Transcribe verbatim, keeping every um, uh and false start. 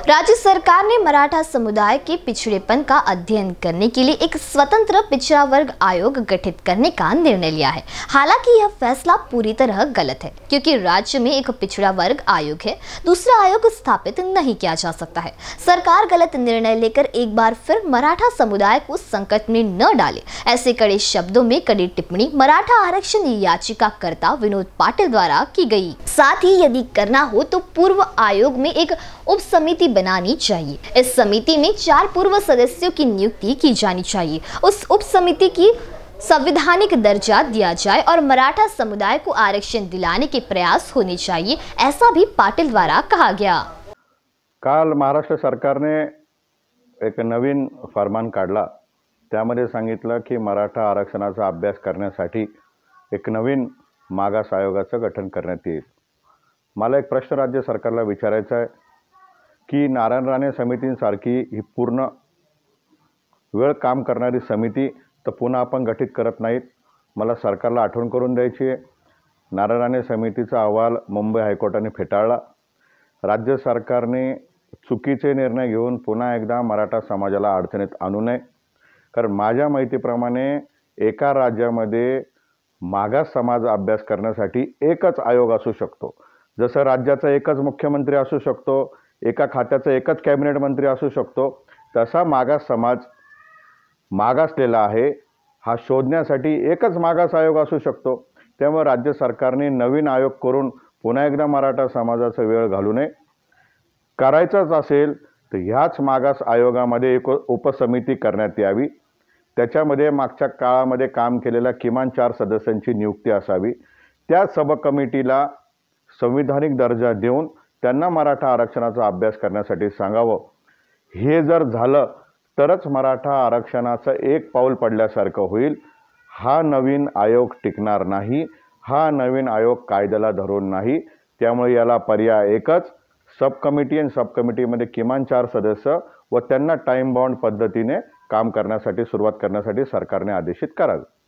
राज्य सरकार ने मराठा समुदाय के पिछड़ेपन का अध्ययन करने के लिए एक स्वतंत्र पिछड़ा वर्ग आयोग गठित करने का निर्णय लिया है। हालांकि यह फैसला पूरी तरह गलत है, क्योंकि राज्य में एक पिछड़ा वर्ग आयोग है, दूसरा आयोग स्थापित नहीं किया जा सकता है। सरकार गलत निर्णय लेकर एक बार फिर मराठा समुदाय को संकट में न डाले, ऐसे कड़े शब्दों में कड़ी टिप्पणी मराठा आरक्षण याचिकाकर्ता विनोद पाटिल द्वारा की गई। साथ ही यदि करना हो तो पूर्व आयोग में एक उप समिति बनानी चाहिए। इस समिति में चार पूर्व सदस्यों की नियुक्ति की जानी चाहिए। उस उप समिति की संवैधानिक दर्जा दिया जाए और मराठा समुदाय को आरक्षण दिलाने के प्रयास होने चाहिए, ऐसा भी पाटिल द्वारा कहा गया। काल महाराष्ट्र सरकारने एक नवीन फरमान काढला। त्यामध्ये सांगितलं की मराठा आरक्षणाचा अभ्यास करण्यासाठी एक नवीन मागास आयोगाचं गठन करण्यात येईल। मला एक प्रश्न राज्य सरकारला विचारायचा आहे की नारायण राणे समितींसारखी ही पूर्ण वेळ काम करणारी समिती तर पुन्हा आपण गठीत करत नाहीत। मला सरकारला आठवण करून द्यायची आहे, नारायण राणे समितीचा अहवाल मुंबई हायकोर्टाने फेटाळला। राज्य सरकारने चुकीचे निर्णय घेऊन पुन्हा एकदा मराठा समाजाला अडचणीत आणू नये, कारण माझ्या माहितीप्रमाणे एका राज्यामध्ये मागास समाज अभ्यास करण्यासाठी एकच आयोग असू शकतो। जसं राज्याचा एकच मुख्यमंत्री असू शकतो, एका खात्याचा एकच कॅबिनेट मंत्री असू शकतो, तसा मागास समाज मागासलेला आहे हा शोधण्यासाठी एकच मागास आयोग असू शकतो। त्यामुळे राज्य सरकारने नवीन आयोग करून पुन्हा एकदा मराठा समाजाचा वेळ घालू नये। करायचंच असेल तर ह्याच मागास आयोगामध्ये एक उपसमिती करण्यात यावी। त्याच्यामध्ये मागच्या काळामध्ये काम केलेल्या किमान चार सदस्यांची नियुक्ती असावी। त्या सब कमिटीला संविधानिक दर्जा देऊन त्यांना मराठा आरक्षणाचा अभ्यास करण्यासाठी सांगावं। हे जर झालं तरच मराठा आरक्षणाचं एक पाऊल पडल्यासारखं होईल। हा नवीन आयोग टिकणार नाही, हा नवीन आयोग कायद्याला धरून नाही। त्यामुळे याला पर्याय एकच, सब कमिटी आणि सब कमिटीमध्ये किमान चार सदस्य व त्यांना टाइम बाउंड पद्धतीने काम करण्यासाठी सुरुवात करण्यासाठी सरकारने आदेशित करावे।